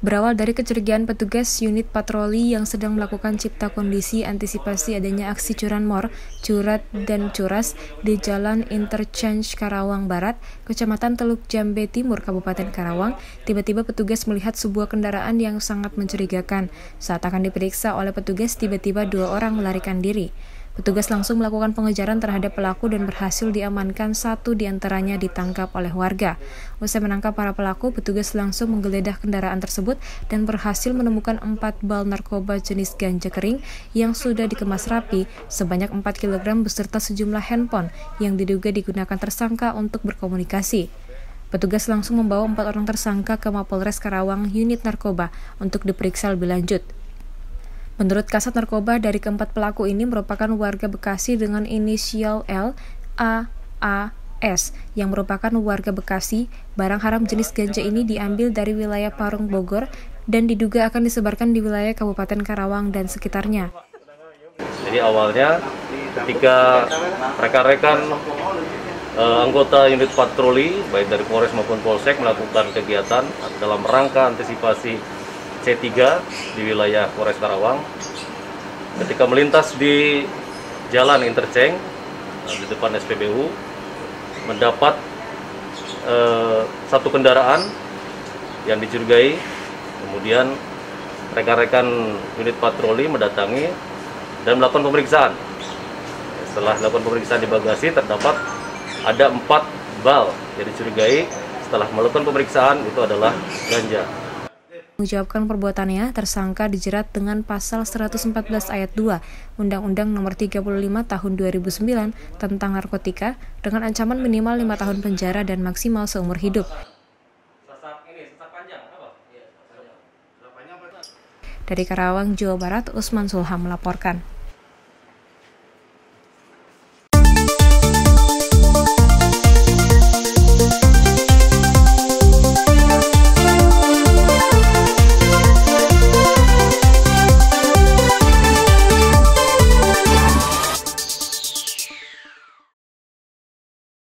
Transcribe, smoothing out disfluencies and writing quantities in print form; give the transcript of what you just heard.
Berawal dari kecurigaan petugas unit patroli yang sedang melakukan cipta kondisi antisipasi adanya aksi curanmor, curat, dan curas di Jalan Interchange Karawang Barat, Kecamatan Teluk Jambe Timur, Kabupaten Karawang, tiba-tiba petugas melihat sebuah kendaraan yang sangat mencurigakan. Saat akan diperiksa oleh petugas, tiba-tiba 2 orang melarikan diri. Petugas langsung melakukan pengejaran terhadap pelaku dan berhasil diamankan, 1 diantaranya ditangkap oleh warga. Usai menangkap para pelaku, petugas langsung menggeledah kendaraan tersebut dan berhasil menemukan 4 bal narkoba jenis ganja kering yang sudah dikemas rapi sebanyak 4 kg beserta sejumlah handphone yang diduga digunakan tersangka untuk berkomunikasi. Petugas langsung membawa 4 orang tersangka ke Mapolres Karawang unit narkoba untuk diperiksa lebih lanjut. Menurut Kasat Narkoba, dari keempat pelaku ini merupakan warga Bekasi dengan inisial L, A, S, yang merupakan warga Bekasi. Barang haram jenis ganja ini diambil dari wilayah Parung, Bogor, dan diduga akan disebarkan di wilayah Kabupaten Karawang dan sekitarnya. Jadi awalnya ketika rekan-rekan anggota unit patroli, baik dari Polres maupun Polsek, melakukan kegiatan dalam rangka antisipasi C3 di wilayah Polres Karawang, ketika melintas di Jalan Interchange di depan SPBU, mendapat satu kendaraan yang dicurigai. Kemudian rekan-rekan unit patroli mendatangi dan melakukan pemeriksaan. Setelah melakukan pemeriksaan di bagasi, terdapat ada 4 bal yang dicurigai. Setelah melakukan pemeriksaan, itu adalah ganja. Menjawabkan perbuatannya, tersangka dijerat dengan pasal 114 ayat 2 Undang-Undang Nomor 35 Tahun 2009 tentang narkotika dengan ancaman minimal 5 tahun penjara dan maksimal seumur hidup. Dari Karawang, Jawa Barat, Usman Sulham melaporkan.